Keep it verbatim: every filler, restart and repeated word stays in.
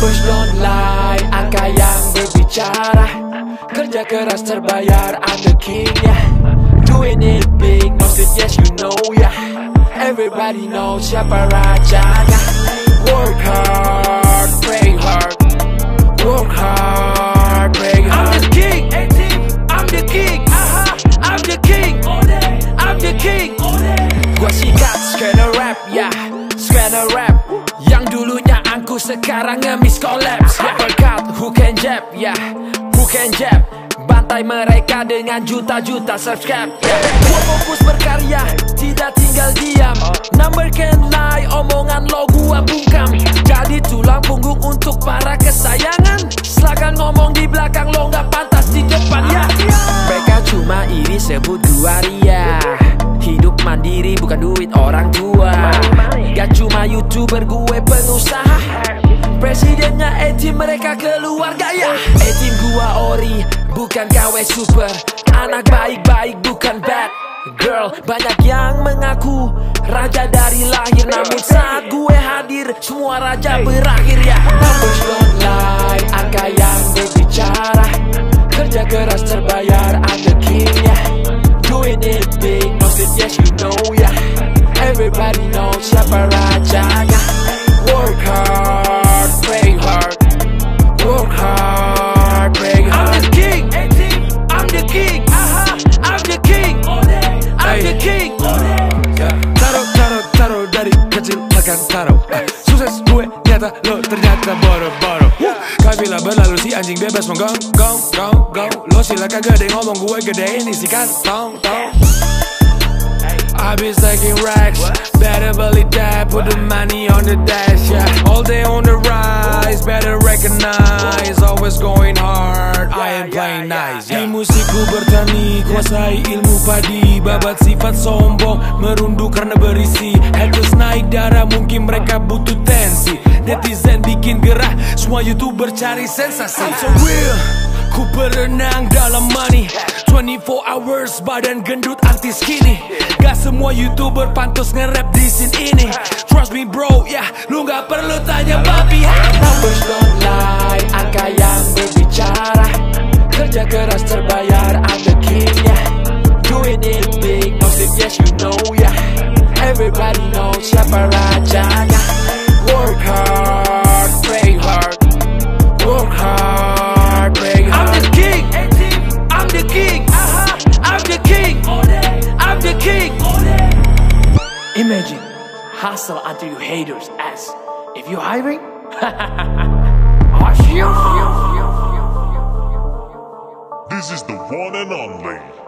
Numbers don't lie, angka yang berbicara. Kerja keras terbayar, I'm the king, yeah. Doing it big, no shit, yes you know, yeah. Everybody knows siapa rajanya. Work hard, pray hard. Work hard, pray hard. I'm the king, I'm the king, aha, I'm the king, I'm the king. Gua sikat skena rap, ya, yeah. Skena rap. Yang dulunya angku sekarang ngemis collapse, yeah. Berkat who can jab, ya, yeah. Who can jab. Bantai mereka dengan juta-juta subscribe, yeah. Gua fokus berkarya, tidak tinggal diam. Number can lie, omongan lo gua bungkam. Jadi tulang punggung untuk para kesayangan. Silakan ngomong di belakang lo, gak pantas di depan, ya. Mereka cuma iri sebut gua ria. Hidup mandiri bukan duit orang tua. Gak cuma youtuber, gue pengusaha. Presidennya A-Team, mereka keluarga, ya. A-Team gua ori, bukan K W super. Anak baik-baik bukan bad girl. Banyak yang mengaku raja dari lahir, namun saat gue hadir semua raja berakhir, ya. Numbers don't lie, angka yang berbicara. Kerja keras terbayar, I'm the king, yeah. Doing it big, no shit, yes you know, yeah. Everybody knows siapa rajanya. Work hard, pray hard. Work hard, pray hard. I'm the king, I'm the king, aha, I'm the king, I'm the king. Taruh, taruh, taruh dari kecil akan taruh. Sukses gue nyata, lo ternyata boro-boro. Kabila berlalu si anjing bebas menggong, gong, gong, gong. Lo silakan gede ngomong, gue gedein isi kantong, tong. Habis taking racks, better believe that, put the money on the dash, yeah. All day on the rise, better recognize, always going hard, I am playing nice, yeah. Di musikku bertani, kuasai ilmu padi. Babat sifat sombong, merunduk karena berisi. Haters naik darah, mungkin mereka butuh tensi. Netizen bikin gerah, semua youtuber cari sensasi. I'm so real, ku berenang dalam money. twenty-four hours, badan gendut artis kini. Gak semua youtuber pantas nge-rap di scene ini. Trust me bro, ya, yeah, lu gak perlu tanya papi. Numbers don't lie, angka yang berbicara. Kerja keras terbayar, I'm the king, yeah. Doing it big, no shit, yes you know, yeah. Everybody knows siapa rajanya. Work hard, pray hard. Work hard, pray hard. I'm the king, I'm the king, aha, I'm the king, I'm the king. Imagine, hustle until you haters ask if you hiring. This is the one and only